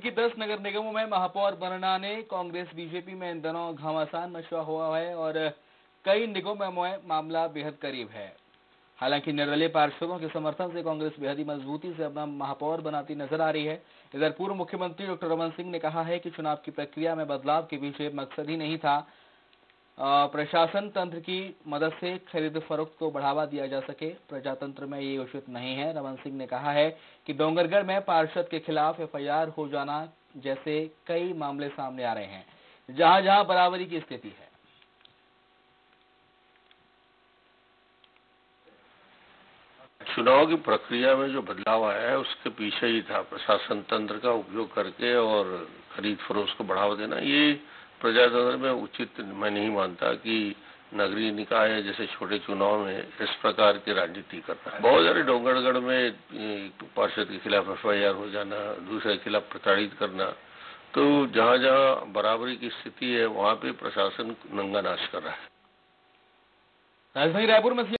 की 10 नगर निगमों में महापौर बनना ने कांग्रेस बीजेपी में इन दिनों घमासान मचा हुआ है और कई निगमों में मामला बेहद करीब है। हालांकि निर्दलीय पार्षदों के समर्थन से कांग्रेस बेहद ही मजबूती से अपना महापौर बनाती नजर आ रही है। इधर पूर्व मुख्यमंत्री डॉक्टर रमन सिंह ने कहा है कि चुनाव की प्रक्रिया में बदलाव के पीछे मकसद ही नहीं था प्रशासन तंत्र की मदद से खरीद फरोख्त को बढ़ावा दिया जा सके। प्रजातंत्र में ये उचित नहीं है। रमन सिंह ने कहा है कि डोंगरगढ़ में पार्षद के खिलाफ एफआईआर हो जाना जैसे कई मामले सामने आ रहे हैं, जहां जहां बराबरी की स्थिति है। चुनाव की प्रक्रिया में जो बदलाव आया है उसके पीछे ही था प्रशासन तंत्र का उपयोग करके और खरीद फरोख्त को बढ़ावा देना। ये प्रजातंत्र में उचित मैं नहीं मानता कि नगरीय निकाय जैसे छोटे चुनाव में इस प्रकार की राजनीति करना है। बहुत सारे डोंगरगढ़ में पार्षद के खिलाफ एफआईआर हो जाना, दूसरे के खिलाफ प्रताड़ित करना, तो जहां जहां बराबरी की स्थिति है वहां पे प्रशासन नंगा नाच कर रहा है। राजधानी रायपुर में